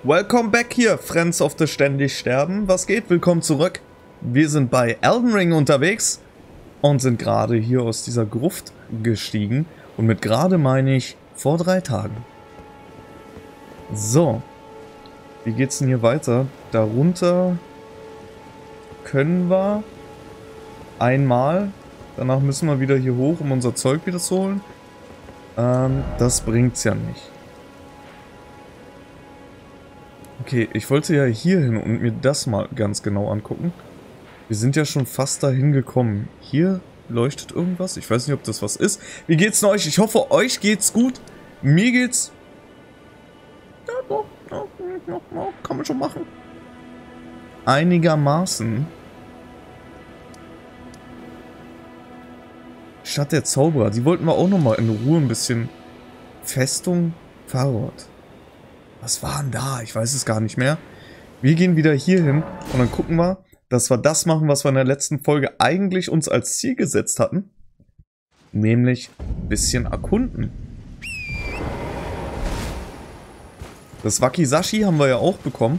Welcome back hier, Friends of the Ständig Sterben. Was geht? Willkommen zurück. Wir sind bei Elden Ring unterwegs und sind gerade hier aus dieser Gruft gestiegen. Und mit gerade meine ich vor 3 Tagen. So. Wie geht's denn hier weiter? Darunter können wir einmal. Danach müssen wir wieder hier hoch, um unser Zeug wieder zu holen. Das bringt's ja nicht. Okay, ich wollte ja hier hin und mir das mal ganz genau angucken. Wir sind ja schon fast dahin gekommen. Hier leuchtet irgendwas. Ich weiß nicht, ob das was ist. Wie geht's denn euch? Ich hoffe, euch geht's gut. Mir geht's... Ja, doch, kann man schon machen. Einigermaßen. Stadt der Zauberer. Die wollten wir auch nochmal in Ruhe ein bisschen... Festung Farod. Was war denn da? Ich weiß es gar nicht mehr. Wir gehen wieder hier hin und dann gucken wir, dass wir das machen, was wir in der letzten Folge eigentlich uns als Ziel gesetzt hatten. Nämlich ein bisschen erkunden. Das Wakizashi haben wir ja auch bekommen.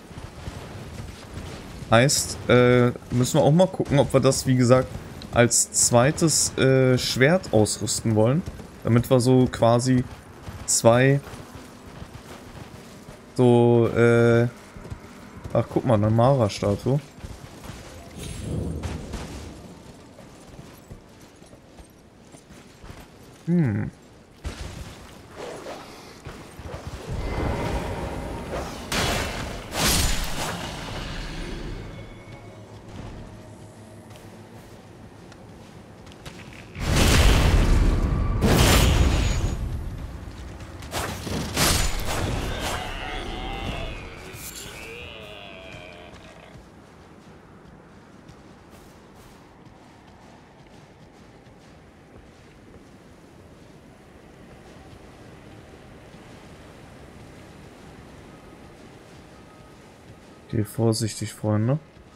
Heißt, müssen wir auch mal gucken, ob wir das, wie gesagt, als zweites Schwert ausrüsten wollen. Damit wir so quasi 2... So, ach, guck mal, eine Mara-Statue. Geh vorsichtig, Freunde.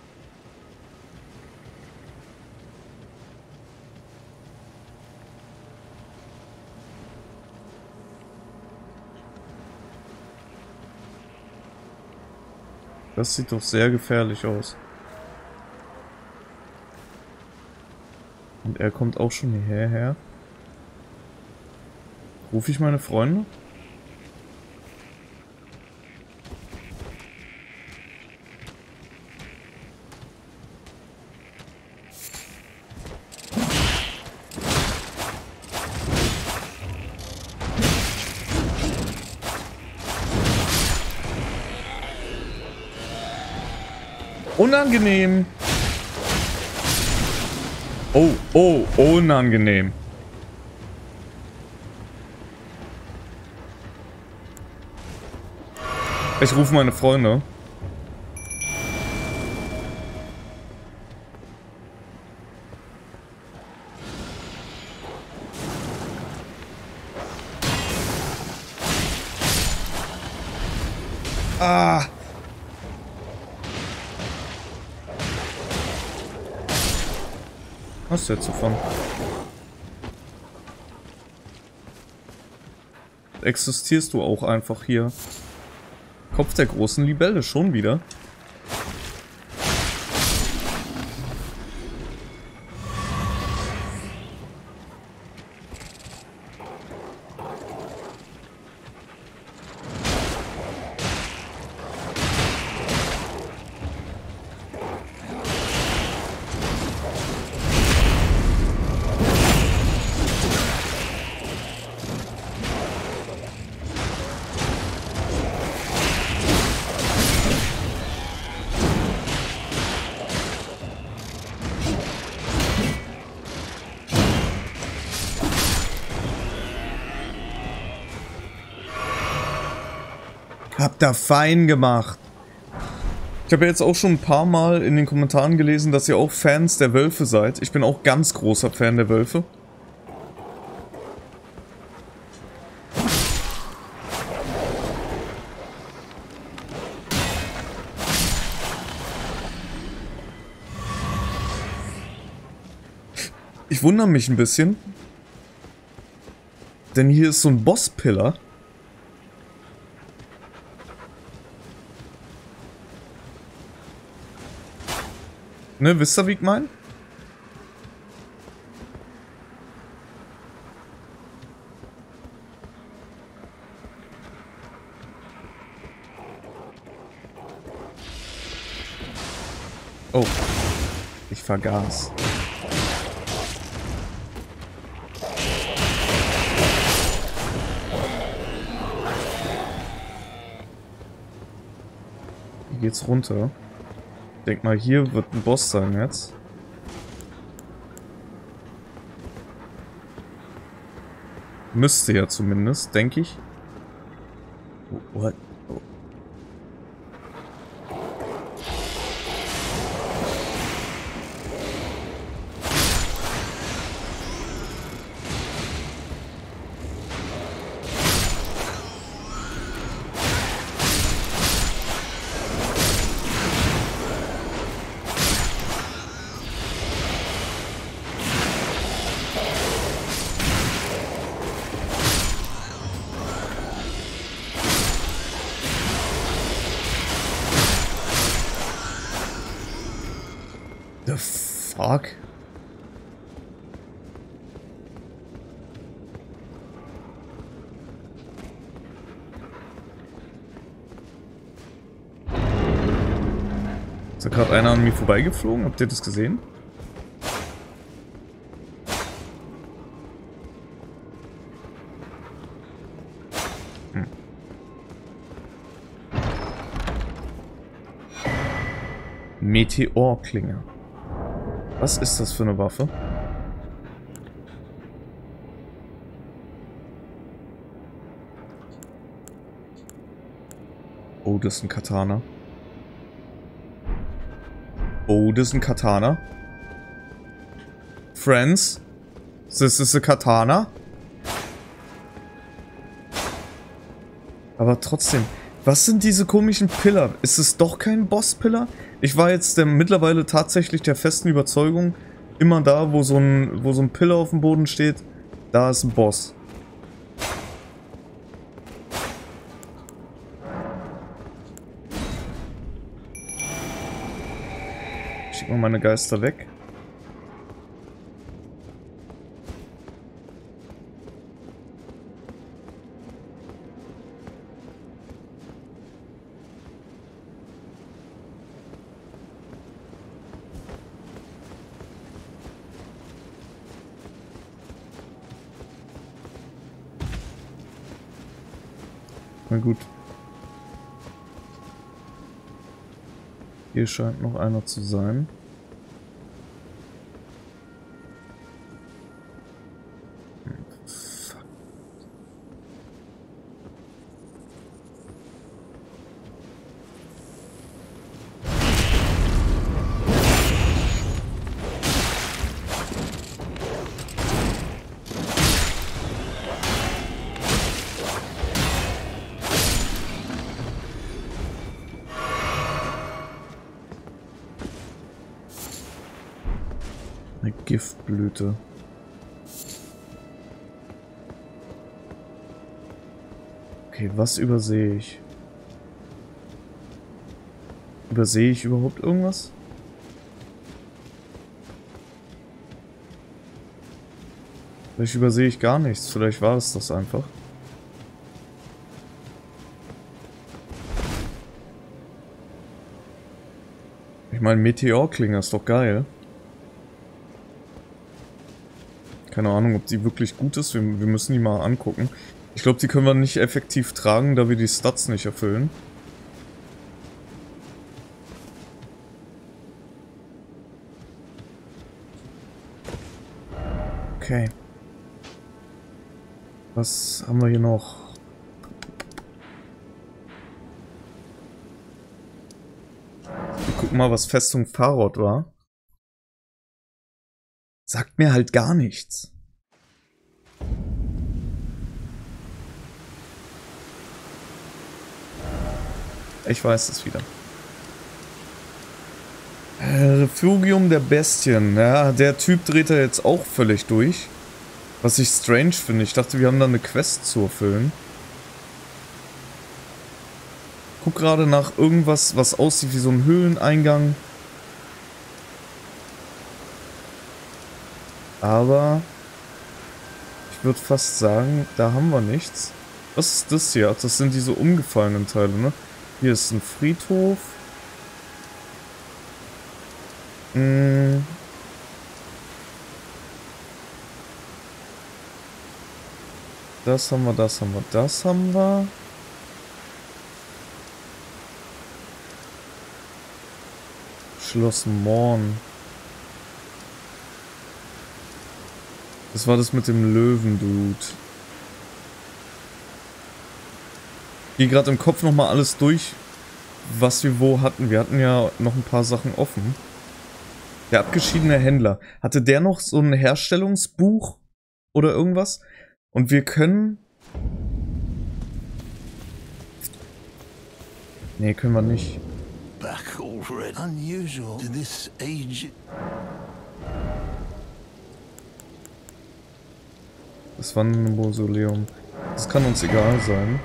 Das sieht doch sehr gefährlich aus. Und er kommt auch schon hierher. Rufe ich meine Freunde? Unangenehm. Oh, unangenehm. Ich rufe meine Freunde. Ah. Was ist jetzt davon? Existierst du auch einfach hier? Kopf der großen Libelle schon wieder. Habt ihr fein gemacht. Ich habe jetzt auch schon ein paar Mal in den Kommentaren gelesen, dass ihr auch Fans der Wölfe seid. Ich bin auch ganz großer Fan der Wölfe. Ich wundere mich ein bisschen. Denn hier ist so ein Boss-Pillar. Ne, wisst ihr, wie ich mein? Oh, ich vergaß. Hier geht's runter. Ich denk mal, hier wird ein Boss sein jetzt. Müsste ja zumindest, denke ich. What? Oh. The fuck? Ist da gerade einer an mir vorbeigeflogen? Habt ihr das gesehen? Meteorklinge. Was ist das für eine Waffe? Oh, das ist ein Katana. Oh, das ist ein Katana. Friends, this is a Katana. Aber trotzdem, was sind diese komischen Pillar? Ist es doch kein Boss-Pillar? Ich war jetzt mittlerweile tatsächlich der festen Überzeugung, immer da, wo so ein Pillar auf dem Boden steht, da ist ein Boss. Schick mal meine Geister weg. Na gut. Hier scheint noch einer zu sein. Fuck. Eine Giftblüte. Okay, was übersehe ich? Übersehe ich überhaupt irgendwas? Vielleicht übersehe ich gar nichts. Vielleicht war es das einfach. Ich meine, Meteorklinge ist doch geil. Keine Ahnung, ob die wirklich gut ist. Wir müssen die mal angucken. Ich glaube, die können wir nicht effektiv tragen, da wir die Stats nicht erfüllen. Okay. Was haben wir hier noch? Wir gucken mal, was Festung Farod war. Sagt mir halt gar nichts. Ich weiß es wieder. Refugium der Bestien. Ja, der Typ dreht da jetzt auch völlig durch. Was ich strange finde. Ich dachte, wir haben da eine Quest zu erfüllen. Guck gerade nach irgendwas, was aussieht wie so ein Höhleneingang. Aber ich würde fast sagen, da haben wir nichts. Was ist das hier? Ach, das sind diese umgefallenen Teile, ne? Hier ist ein Friedhof. Das haben wir, das haben wir, das haben wir. Schloss Morn. Das war das mit dem Löwen-Dude. Ich gehe gerade im Kopf nochmal alles durch, was wir wo hatten. Wir hatten ja noch ein paar Sachen offen. Der abgeschiedene Händler. Hatte der noch so ein Herstellungsbuch oder irgendwas? Und wir können... Nee, können wir nicht. Back already. Unusual to this age. Das war ein Mausoleum. Das kann uns egal sein.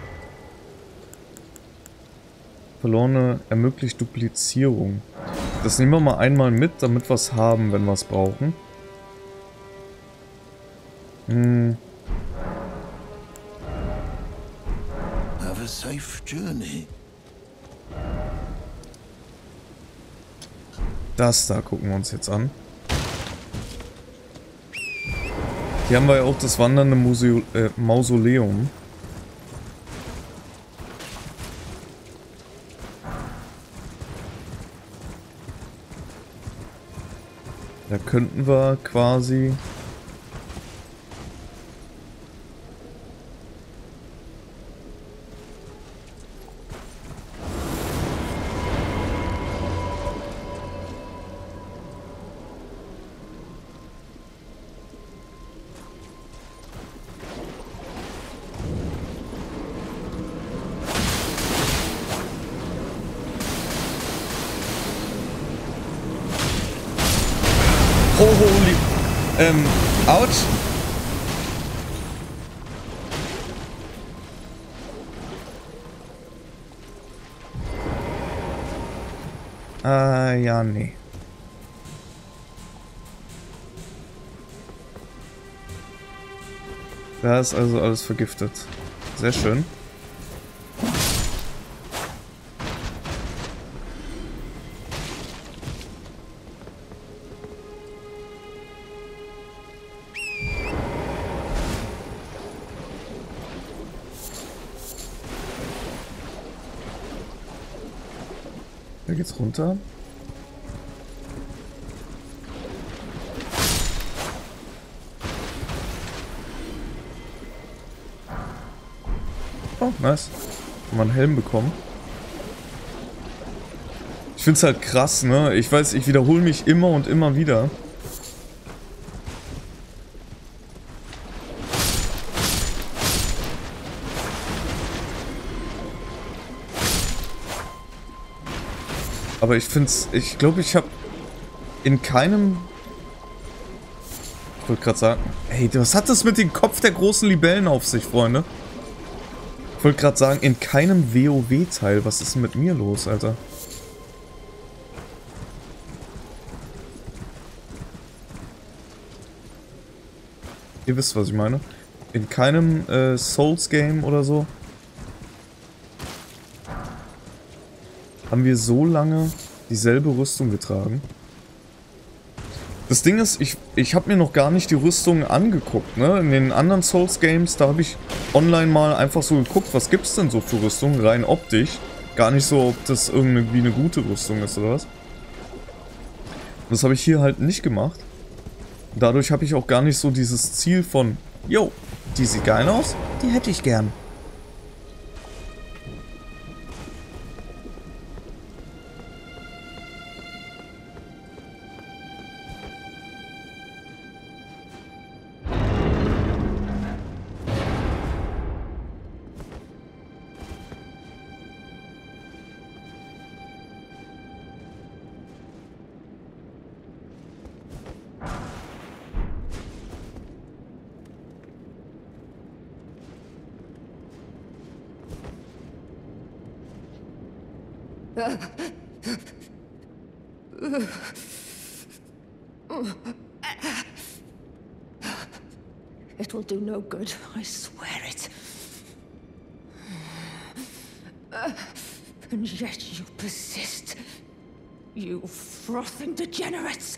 Verlorene ermöglicht Duplizierung. Das nehmen wir mal einmal mit, damit wir es haben, wenn wir es brauchen. Have a safe journey. Das da gucken wir uns jetzt an. Hier haben wir ja auch das wandernde Mausoleum. Da könnten wir quasi... Holy... ouch! Ja, nee. Da ist also alles vergiftet. Sehr schön. Da geht's runter. Oh, nice. Kann man einen Helm bekommen. Ich find's halt krass, ne? Ich weiß, ich wiederhole mich immer und immer wieder. Aber ich find's, ich glaube, ich habe in keinem... Ich wollte gerade sagen, hey, was hat das mit dem Kopf der großen Libellen auf sich, Freunde? Ich wollte gerade sagen, in keinem WoW-Teil. Was ist denn mit mir los, Alter? Ihr wisst, was ich meine. In keinem Souls-Game oder so haben wir so lange dieselbe Rüstung getragen. Das Ding ist, ich habe mir noch gar nicht die Rüstung angeguckt, ne? In den anderen Souls-Games, da habe ich online mal einfach so geguckt, was gibt's denn so für Rüstung, rein optisch. Gar nicht so, ob das irgendwie eine gute Rüstung ist oder was. Und das habe ich hier halt nicht gemacht. Dadurch habe ich auch gar nicht so dieses Ziel von, yo, die sieht geil aus, die hätte ich gern. It will do no good, I swear it. And yet you persist. You frothing degenerates.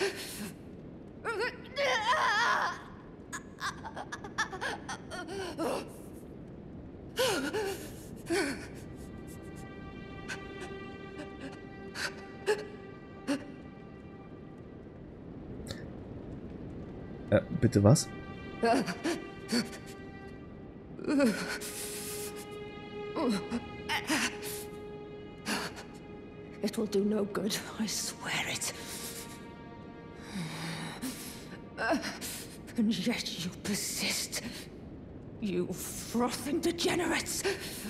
Bitte was? It will do no good, I swear it. And yet you persist. You frothing degenerates.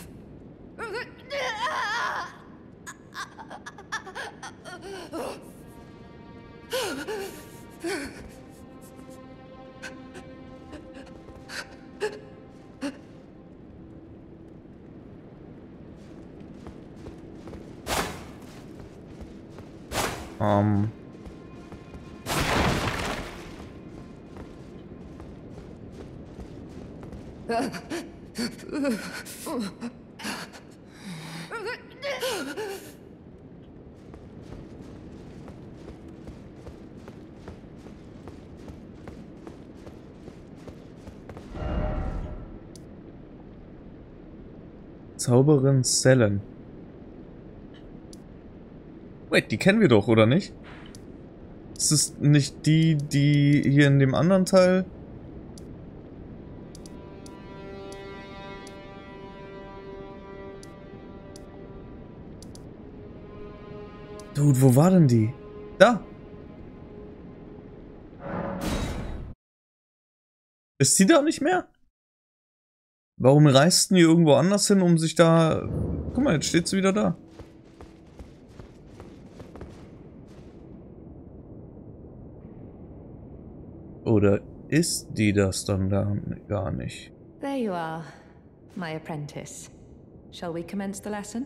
Zauberin Selen. Wait, die kennen wir doch, oder nicht? Ist es nicht die, die hier in dem anderen Teil... Dude, wo war denn die? Da! Ist sie da nicht mehr? Warum reisten die irgendwo anders hin, um sich da... Guck mal, jetzt steht sie wieder da. Oder ist die das dann da gar nicht? There you are, my apprentice. Shall we commence the lesson?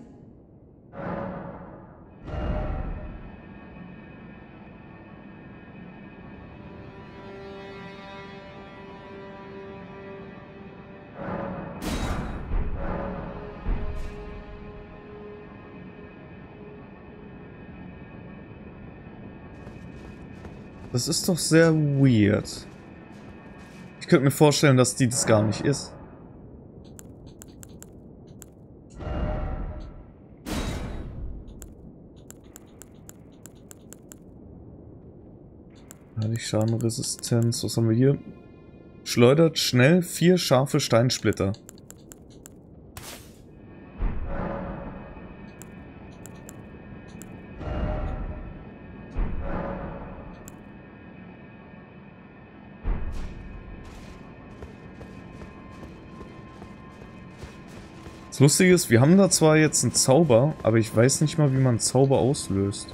Das ist doch sehr weird. Ich könnte mir vorstellen, dass die das gar nicht ist. Heilig Schadenresistenz. Was haben wir hier? Schleudert schnell 4 scharfe Steinsplitter. Das Lustige ist, wir haben da zwar jetzt einen Zauber, aber ich weiß nicht mal, wie man einen Zauber auslöst.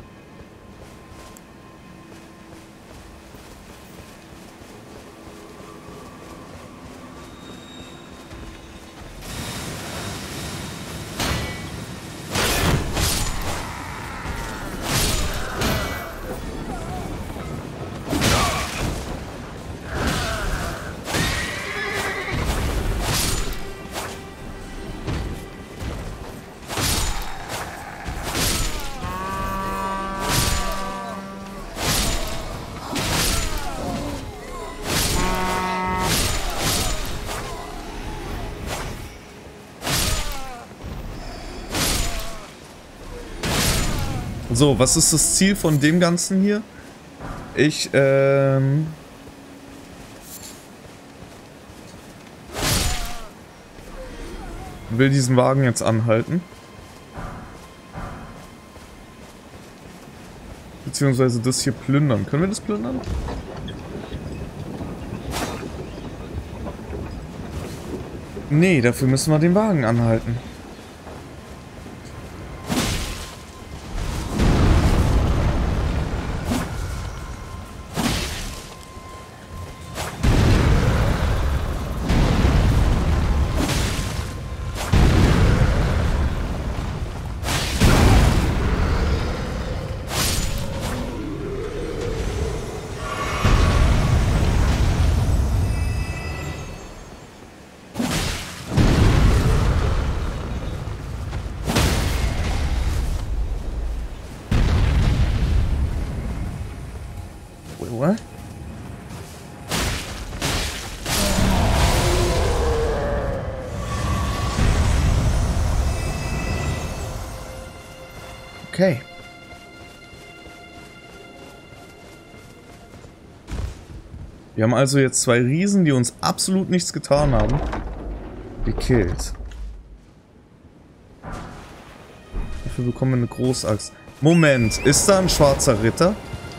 So, was ist das Ziel von dem Ganzen hier? Ich, will diesen Wagen jetzt anhalten. Beziehungsweise das hier plündern. Können wir das plündern? Nee, dafür müssen wir den Wagen anhalten. Okay. Wir haben also jetzt zwei Riesen, die uns absolut nichts getan haben, gekillt. Dafür bekommen wir eine Großaxt. Moment, ist da ein schwarzer Ritter?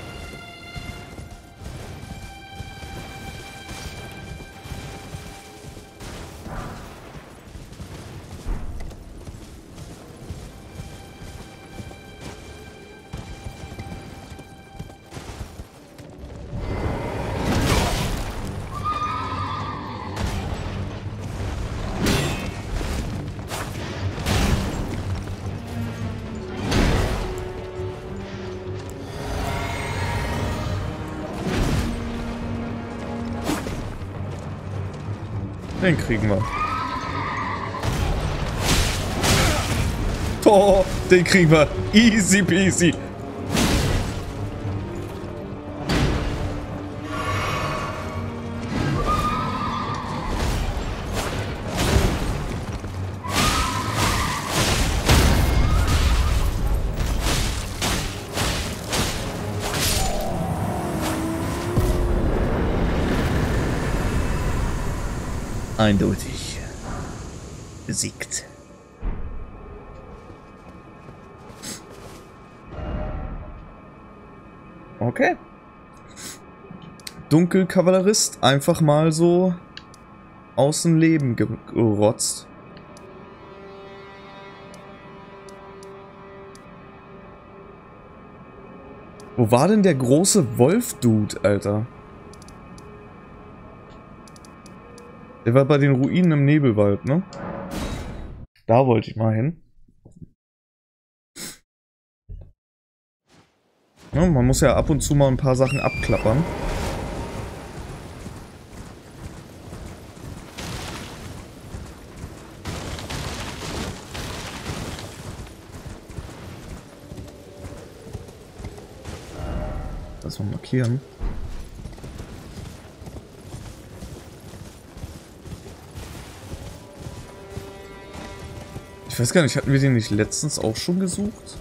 Den kriegen wir. Oh, den kriegen wir. Easy peasy. Eindeutig besiegt. Okay. Dunkelkavallerist einfach mal so aus dem Leben gerotzt. Wo war denn der große Wolf-Dude, Alter? Der war bei den Ruinen im Nebelwald, ne? Da wollte ich mal hin. Ja, man muss ja ab und zu mal ein paar Sachen abklappern. Das mal markieren. Ich weiß gar nicht, hatten wir den nicht letztens auch schon gesucht?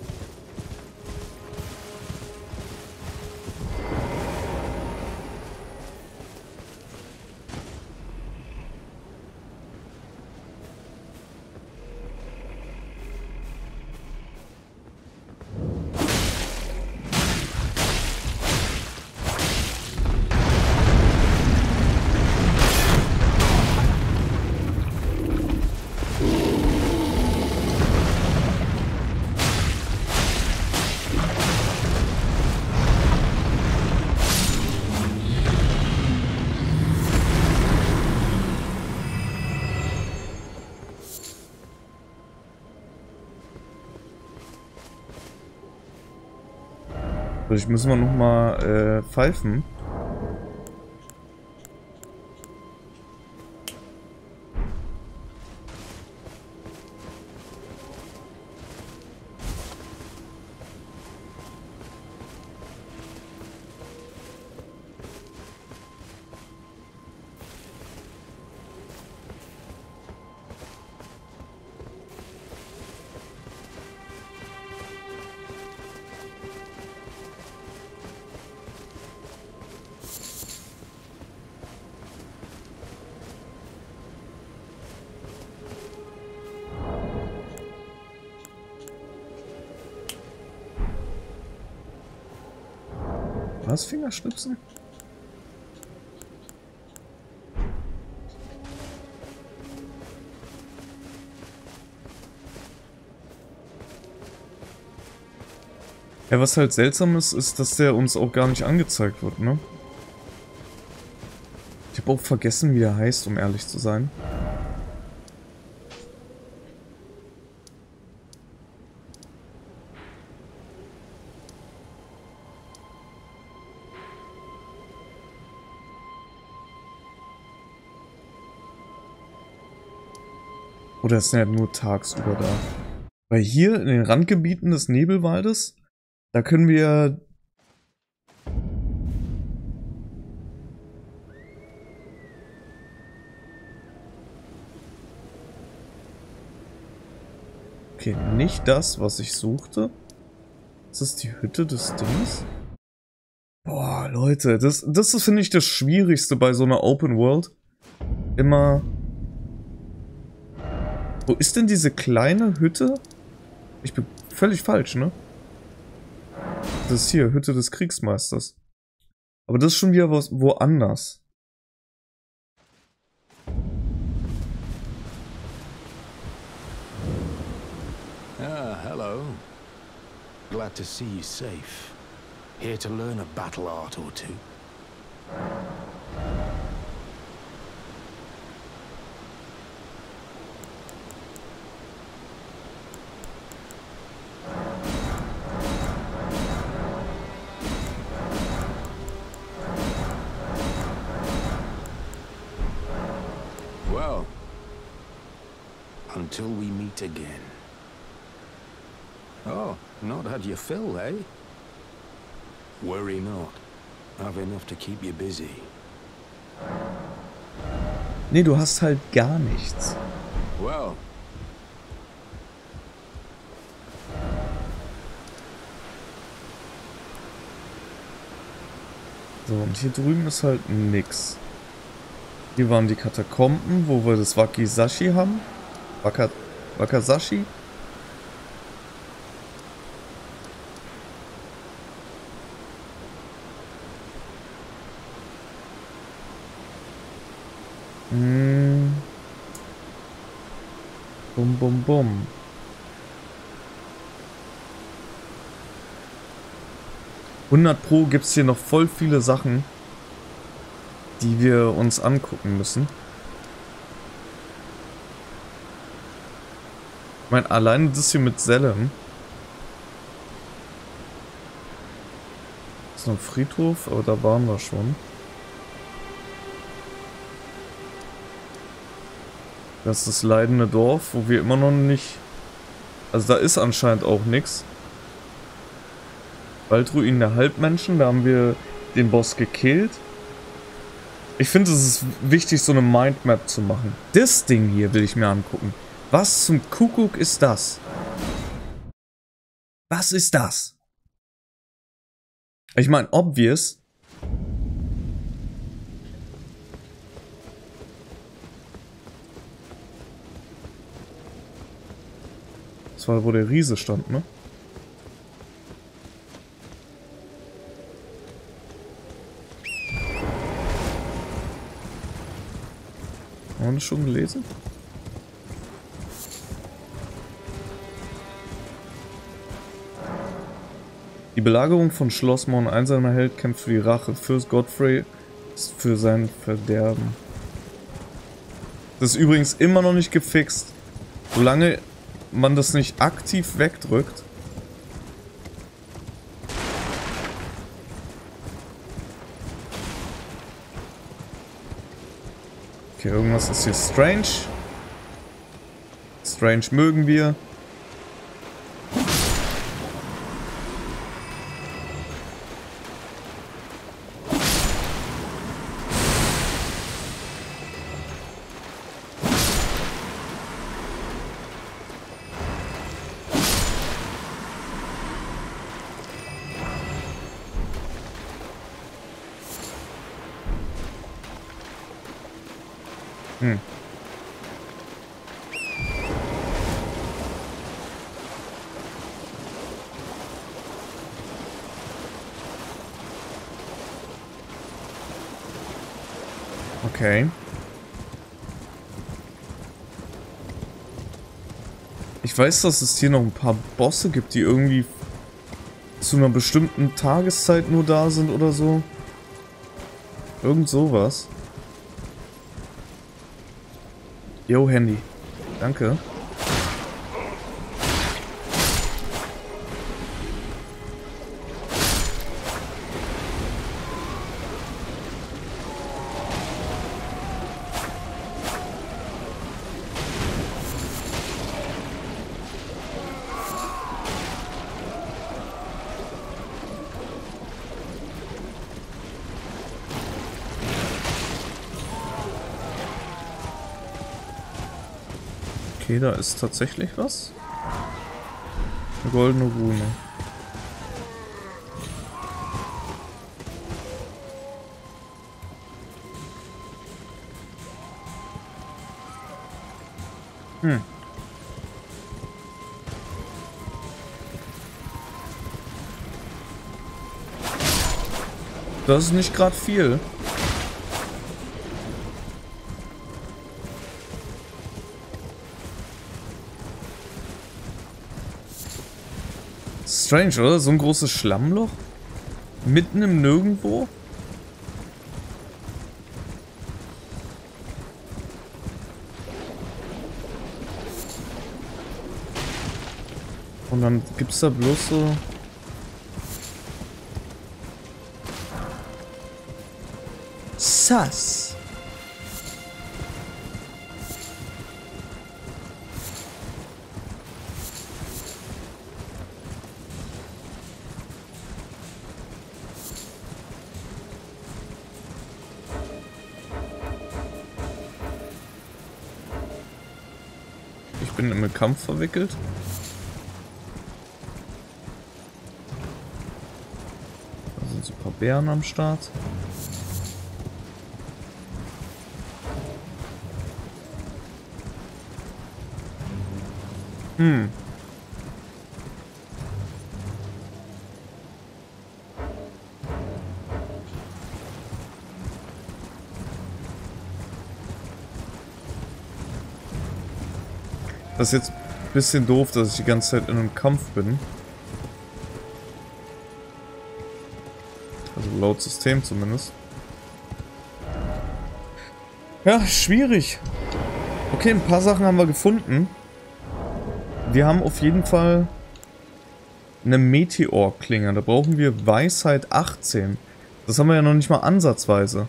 Vielleicht müssen wir nochmal pfeifen. Was? Fingerschnipsen? Ja, was halt seltsam ist, ist, dass der uns auch gar nicht angezeigt wird, ne? Ich habe auch vergessen, wie er heißt, um ehrlich zu sein. Oder ist er nur tagsüber da? Weil hier in den Randgebieten des Nebelwaldes, da können wir... Okay, nicht das, was ich suchte. Ist das die Hütte des Dings? Boah, Leute, das ist, finde ich, das Schwierigste bei so einer Open World. Immer... Wo ist denn diese kleine Hütte? Ich bin völlig falsch, ne? Das ist hier, Hütte des Kriegsmeisters. Aber das ist schon wieder was woanders. Ah, hello. Glad to see you safe. Here to learn a battle art or two. Well, until we meet again. Oh, not had your fill, eh? Worry not. Have enough to keep you busy. Nee, du hast halt gar nichts. Well. So, und hier drüben ist halt nix. Hier waren die Katakomben, wo wir das Wakizashi haben. Wakazashi. Bum, bum, bum. Pro gibt es hier noch voll viele Sachen, die wir uns angucken müssen. Ich meine, alleine das hier mit Salem. Das ist noch ein Friedhof, aber da waren wir schon. Das ist das leidende Dorf, wo wir immer noch nicht... Also da ist anscheinend auch nichts. Waldruinen der Halbmenschen, da haben wir den Boss gekillt. Ich finde, es ist wichtig, so eine Mindmap zu machen. Das Ding hier will ich mir angucken. Was zum Kuckuck ist das? Was ist das? Ich meine, obvious. Das war, wo der Riese stand, ne? Haben wir das schon gelesen? Die Belagerung von Schloss Morn, ein einsamer Held kämpft für die Rache. Fürst Godfrey ist für sein Verderben. Das ist übrigens immer noch nicht gefixt. Solange man das nicht aktiv wegdrückt. Okay, irgendwas ist hier strange. Strange mögen wir. Okay. Ich weiß, dass es hier noch ein paar Bosse gibt, die irgendwie zu einer bestimmten Tageszeit nur da sind oder so. Irgend sowas. Yo, Handy. Danke. Okay, da ist tatsächlich was. Eine goldene Rune. Das ist nicht gerade viel. Strange, oder? So ein großes Schlammloch? Mitten im Nirgendwo? Und dann gibt's da bloß so... Sass. Ich bin im Kampf verwickelt. Da sind so ein paar Bären am Start. Das ist jetzt ein bisschen doof, dass ich die ganze Zeit in einem Kampf bin. Also laut System zumindest. Ja, schwierig. Okay, ein paar Sachen haben wir gefunden. Wir haben auf jeden Fall eine Meteor-Klinge. Da brauchen wir Weisheit 18. Das haben wir ja noch nicht mal ansatzweise.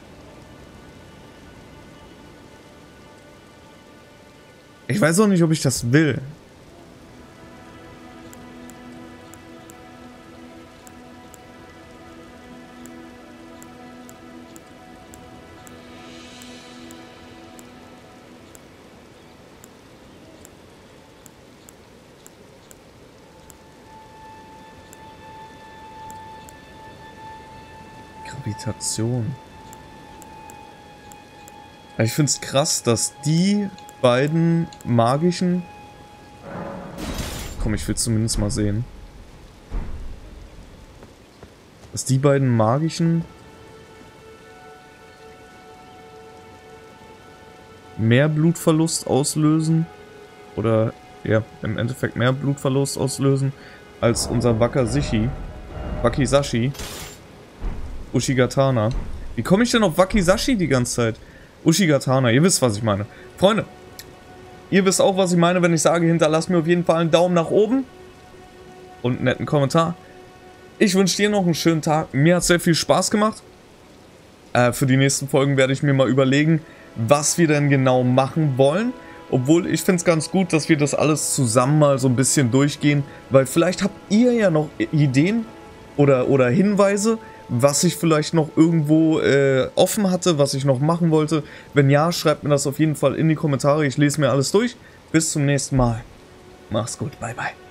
Ich weiß auch nicht, ob ich das will. Gravitation. Ich finde es krass, dass die beiden magischen... Komm, ich will zumindest mal sehen. Dass die beiden magischen... mehr Blutverlust auslösen. Oder, ja, im Endeffekt mehr Blutverlust auslösen als unser Wakizashi. Ushigatana. Wie komme ich denn auf Wakizashi die ganze Zeit? Ushigatana, ihr wisst, was ich meine. Freunde, ihr wisst auch, was ich meine, wenn ich sage, hinterlasst mir auf jeden Fall einen Daumen nach oben und einen netten Kommentar. Ich wünsche dir noch einen schönen Tag. Mir hat es sehr viel Spaß gemacht. Für die nächsten Folgen werde ich mir mal überlegen, was wir denn genau machen wollen. Obwohl, ich finde es ganz gut, dass wir das alles zusammen mal so ein bisschen durchgehen, weil vielleicht habt ihr ja noch Ideen oder Hinweise, was ich vielleicht noch irgendwo offen hatte, was ich noch machen wollte. Wenn ja, schreibt mir das auf jeden Fall in die Kommentare. Ich lese mir alles durch. Bis zum nächsten Mal. Mach's gut. Bye, bye.